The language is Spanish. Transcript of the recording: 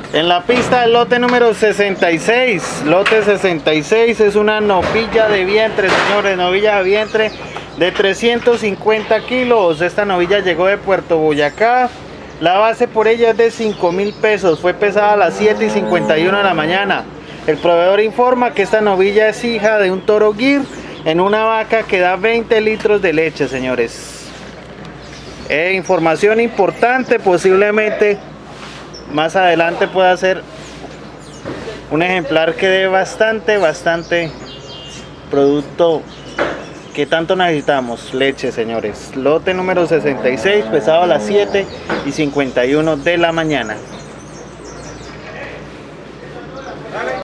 En la pista del lote número 66, lote 66 es una novilla de vientre, señores, novilla de vientre de 350 kilos. Esta novilla llegó de Puerto Boyacá. La base por ella es de 5.000 pesos. Fue pesada a las 7:51 de la mañana. El proveedor informa que esta novilla es hija de un toro Gir en una vaca que da 20 litros de leche, señores. Información importante, posiblemente más adelante pueda ser un ejemplar que dé bastante producto que tanto necesitamos, leche, señores. Lote número 66, pesado a las 7:51 de la mañana.